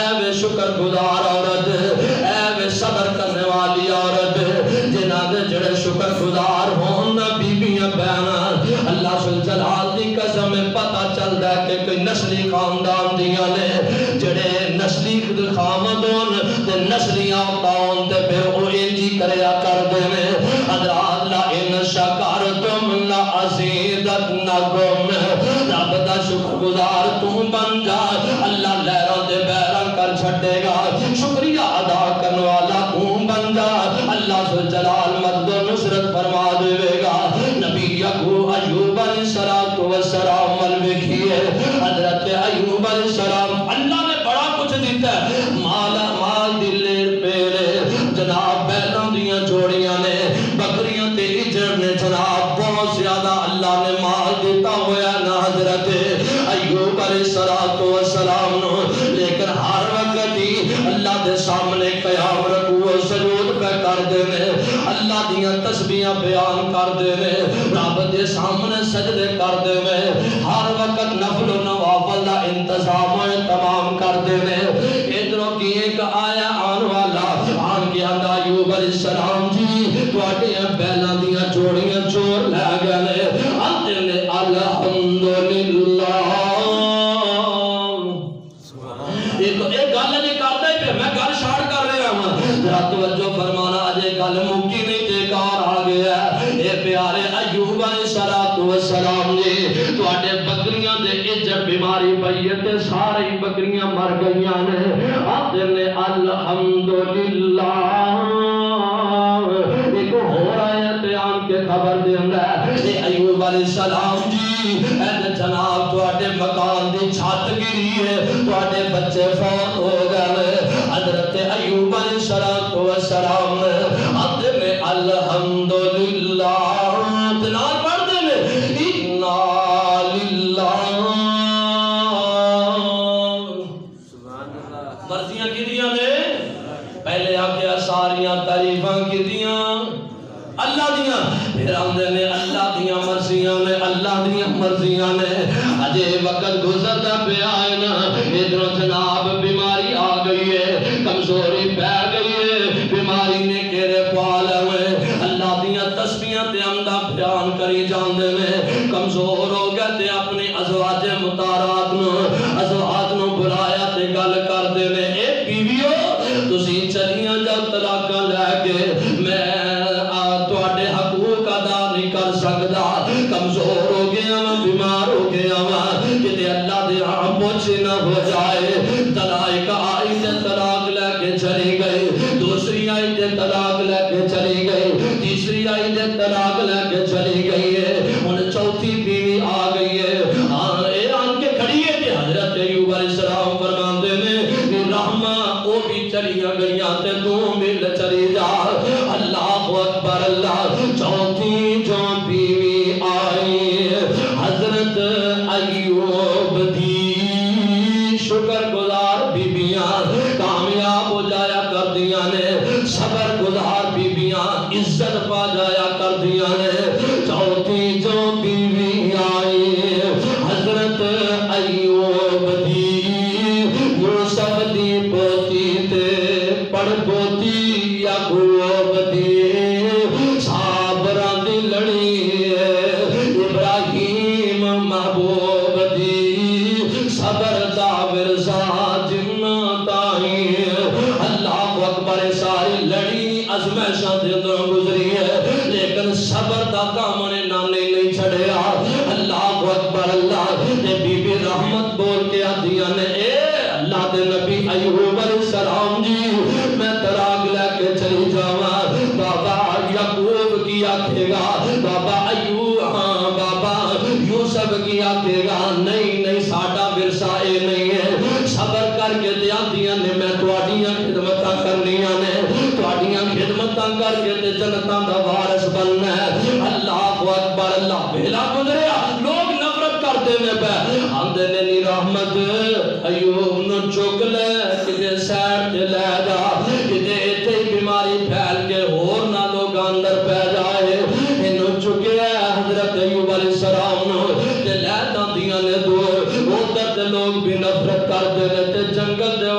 وے شکر گزار عورت، اے وے صبر کرنے والی عورت، جنہاں دے جڑے شکر گزار ہون نا بیبیاں بہناں، اللہ ذوالجلال دی قسم پتہ چلدا ہے کہ کوئی نسلی خاندان دیاں نے جڑے نسلی خامد ہون تے نسلی آقا ہون تے پھر او انجی کریا کردے نے حضرات لئن شکرتم لأزیدنکم، رب دا شکر گزار تم بن جا اللہ لہروں دے بیرہ کر چھٹے گا، شکریہ ادا کرنے والا تم بن جا اللہ ذوالجلال مدد و نصرت فرما دے گا۔ نبی ایوب علیہ السلام والوکھیے حضرت ایوب علیہ السلام اللہ نے بڑا کچھ دیتا ہے، مال دلیر پیرے جناب بیلوں دیاں جوڑیاں نے بکریاں تے اجر نے جناب بہت زیادہ اللہ نے مال دیتا ہویا نا حضرت ایوب علیہ السلام نو، لیکن ہر وقت ہی اللہ دے سامنے قیام رکوع سجود پہ کر دینے، اللہ دیاں تسبیحاں بیان کر دینے، رب دے سامنے سجدے کر دینے، ہر وقت نفل و نوافل دا انتظام تمام کر دینے۔ ادھروں کی ایک آیا آن والا آن کے اندر ایوب علیہ السلام جی تواڈے بیلاں دیاں جوڑیاں چور لے گئے، آندے نے الحمدللہ۔ ایک گل نہیں کرتا ہی پہ میں گل شاڑ کر رہا ہوں، ذرا توجہ فرمانا اجے گل مکی نہیں تے کار آ گیا ہے۔ اے پیارے ایوب علیہ السلام جی تواڈے بکریاں دے اجڑ بیماری پئی ہے تے ساری بکریاں مر گئیاں نے، آندے نے الحمدللہ۔ ایک ہو آیت آن کے خبر دیندا ہے، اے ایوب علیہ السلام جی اے جناب تواڈے مکان دی چھت گری ہے، تواڈے بچے فوت ہو گئے۔ حضرت ایوب علیہ السلام آندے نے الحمدللہ، تنال پڑھ دے نے انا للہ۔ مرضیاں کی دیاں نے پہلے آکے ساریاں تعریفاں کی دیاں اللہ دیاں، پھر آندے نے اللہ دیاں مرضیاں نے، اللہ دیاں مرضیاں نے۔ اجے وقت گزرتا پہ آئے نا ادھروں جناب بیماری آ گئی ہے، کمزوری پہ گئی ہے، بیماری نے کیرے پال ہوئے، اللہ دیاں تسبیحاں تے حمداں بیان کری جاندے نے، کمزور ہو گئے تے اپنی ازواج مطہرات نو بلایا تے گل کر دے نے، اے بیویو تسی چلیاں جاؤ طلاقاں لے کے، میں تواڈے حقوق ادا نہیں کر سکدا، کمزور ہو گیا ہاں، بیمار ہو گیا ہاں، کہ اللہ دے ہاں پوچھ نہ ہو جائے۔ طلاق آئی تے طلاق لے کے چلی گئی، دوسری آئی تے طلاق لے کے چلی گئی، تیسری آئی تے طلاق لے کے چلی گئی ہے، ان چوتھی بیوی آ گئی ہے، اے آن کے کھڑی ہے کہ حضرت ایوب علیہ السلام فرماندے نے رحمہ او بھی چلیاں گئیاں تے تو مل چلی جا۔ اللہ اکبر اللہ، چوتھی جو بیوی آئی حضرت ایوب دی شکر گزار بیبیاں کامیاب ہو جایا کر دیا نے، صبر گزار بیبیاں عزت پا جایا کر دیا نے۔ چوتھی جو بیوی آئی حضرت ایوب دی یوسف دی پوتی تے پڑ پوتی یعقوب دی صابران دی لڑی ابراہیم محبوب دی صبر دا ورثہ جنہ تائیں۔ اللہ اکبر، ساری لڑی ازمائشاں دے اندر گزری ہے، لیکن صبر دا دامن نانے نہیں چھڑیا۔ اللہ اکبر اللہ، اے بی بی رحمت بول کے آدھیاں نے، اے اللہ دے نبی ایوب علیہ السلام جی میں طلاق لے کے چلی جاواں، بابا یعقوب کی آکھے گا، بابا ایوب ہاں بابا یوسف کی آکھے گا، نہیں ساڈا ورثہ اے نہیں ہے، صبر کر کے دیاں نے میں تواڈیاں خدمتاں کرنیاں نے، تواڈیاں خدمتاں کر کے تے جنتاں دا وارث بننا ہے۔ اللہ اکبر اللہ، بھیلا گزریا لوگ نفرت کرتے نے پہ آندے نے نی رحمت ایوب نو چک لے کدے سیڈ تے لے جا، کدے ایتھے ہی بیماری پھیل کے اور نہ لوگ اندر پہ جائے، انہوں چکے حضرت ایوب علیہ السلام نو تے لے دیاں نے دور، ادھر تے لوگ بھی نفرت کرتے نے تے جنگل دے وال ڈیرے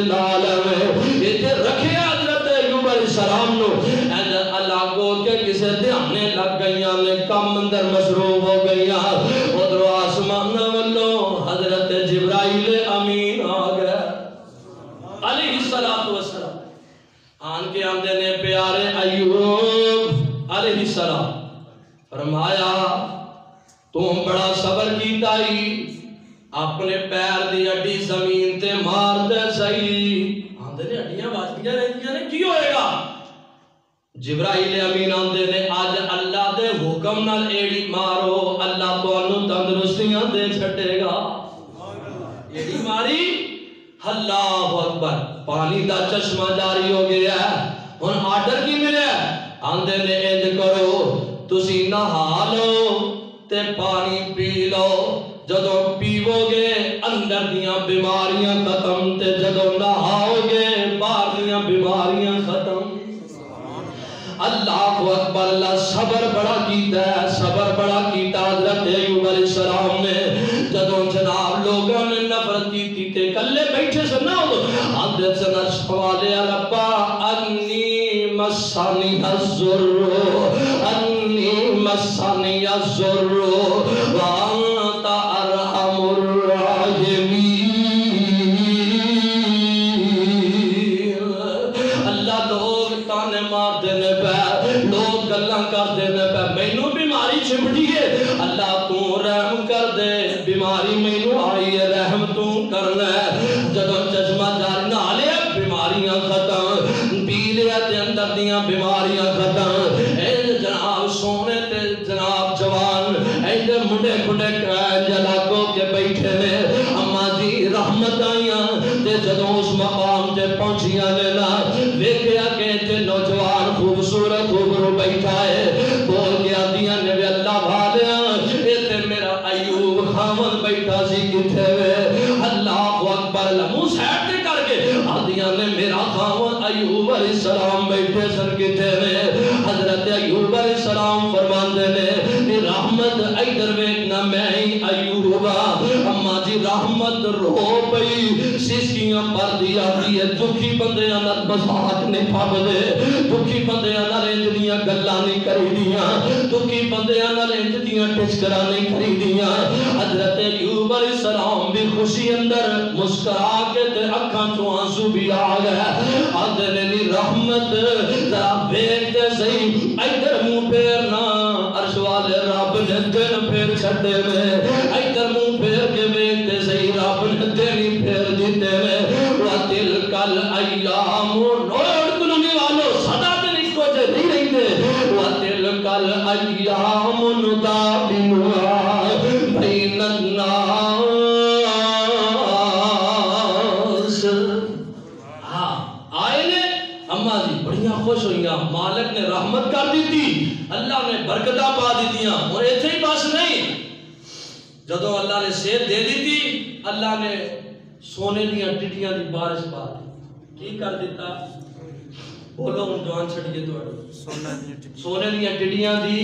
العالم اتنے رکھے حضرت ایوب علیہ السلام نو اللہ کو کہ کسے دھیانے لگ گئیاں نے کم اندر مصروف ہو گئیاں ادھر آسمان والو حضرت جبرائیل امین آ گیا علیہ السلام آن کے آندے نے پیارے ایوب علیہ السلام فرمایا تم بڑا صبر کیتا ہی اپنے پیر دی اڈی زمین تے مار دے صحیح آندے نے اڈیاں بازیاں رہتیاں نے کی ہوئے گا جبرائیل امین آندے نے آج اللہ دے حکم نال ایڑی مارو اللہ تو انہوں تندرستیاں دے چھٹے گا ایڑی ماری اللہ اکبر پانی دا چشمہ جاری ہو گیا ہے ان آرڈر کی ملے آندے نے انج کرو تسی نہا لو تے پانی پی لو جدو پیو گے اندر دیاں بیماریاں ختم تے جدو نہاؤ گے باہر دیاں بیماریاں ختم اللہ اکبر اللہ صبر بڑا کیتا ہے صبر بڑا کیتا حضرت ایوب علیہ السلام نے جدو جناب لوگوں نے نفرت کی تے کلے بیٹھے سنا آدھے سنا سوالے ربا انی مسانی الضر انی مسانی الضر وانت ارحم الراحمین اللہ لوگ تانے مار دینے پہ لوگ گلاں کر دینے پہ مینوں بیماری چمٹی ہے اللہ تو رحم کر دے بیماری مینوں آئی ہے رحم تو کرنا ہے جدو چشمہ جاری نہ لیا بیماریاں ختم پی لیا تے اندر دیاں بیماریاں ختم اے جناب سونے تے جناب جوان اے منڈے کھڑے جلاگوں کے بیٹھے نے اما جی رحمت آئیاں تے جدو اس مقام تے پہنچیاں لینا دیکھیا کہ تے نوجوان خوبصورت خوبرو بیٹھا ہے بول گیا دیا نے اللہ بھالیا اے تے میرا ایوب خامن بیٹھا سی کتھے وے اللہ اکبر لمو سیٹ دے کر کے آدیاں نے میرا خامن ایوب علیہ السلام بیٹھے سر کتھے وے حضرت ایوب علیہ السلام فرماندے نے رحمت ایدر ویکنا میں ہی ایوبا اما جی رحمت رو پئی سسکیاں پر دیا دیئے دکھی بندے انر بساک نہیں پھاپ دے دکھی بندے انر انجدیاں گلہ نہیں کری دیاں دکھی بندے انر انجدیاں ٹچکرہ نہیں کری دیاں حضرت ایوب علیہ السلام بھی خوشی اندر مسکرا کے تے اکھاں چو آنسو بھی آ گیا آدھے نے رحمت ذرا بیٹھتے صحیح ایدر منہ پھیرنا عرش والے رب نے دن پھیر چھٹے میں ایدر منہ پھیر کے بیٹھتے صحیح رب نے دن پھیر دیتے میں وَتِلْكَ الْأَيَّامُ نوڑ کلونی والو صدا دن اس کو جے نہیں رہی دے وَتِلْكَ الْأَيَّامُ نُدَابِنُهَا بَيْنَ النَّاسِ آئے نے اماں جی بڑیاں خوش ہوئیاں مالک نے رحمت کر دی تھی اللہ نے برکتہ پا دی دیا اور ایسے ہی بس نہیں جدو اللہ نے صحت دے دی تھی اللہ نے سونے دیاں ٹڈیاں دی بارش پا دی کی کر دیتا بولو ان جوان چھڑیے تو سونے دیاں ٹڈیاں دی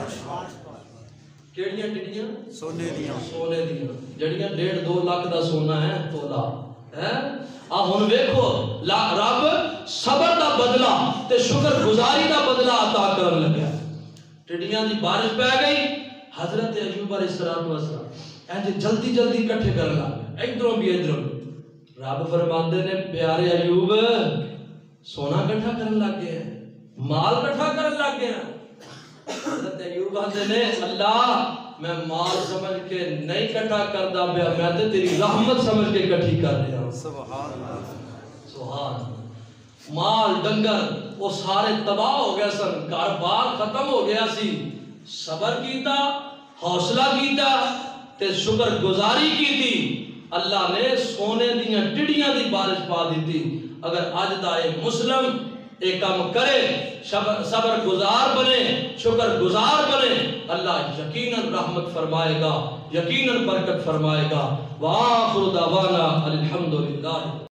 کیڑیاں ٹڈیاں سونے دیاں جڑیاں 1.5-2 لاکھ دا سونا ہے تولا ہن ویکھو رب صبر دا بدلہ تے شکر گزاری دا بدلہ عطا کرن لگا ٹڈیاں دی بارش پہ گئی حضرت ایوب علیہ السلام ایسے جلدی جلدی کٹھے کرن لگا ادھروں بھی ادھروں رب فرماندے نے پیارے ایوب سونا کٹھا کرن لگ گئے مال کٹھا کرن لگ گئے حضرت ایوب آتے نے اللہ میں مال سمجھ کے نہیں کٹھا کردا پیا میں تے تیری رحمت سمجھ کے کٹھی کر رہا ہوں سبحان اللہ سبحان مال ڈنگر وہ سارے تباہ ہو گیا سن کاروبار ختم ہو گیا سی صبر کیتا حوصلہ کیتا تے شکر گزاری کی تھی اللہ نے سونے دیاں ٹڈیاں دی بارش پا دی تھی اگر آج دا مسلم ایک کام کرے صبر گزار بنے شکر گزار بنے اللہ یقیناً رحمت فرمائے گا یقیناً برکت فرمائے گا وآخر دعوانا الحمدللہ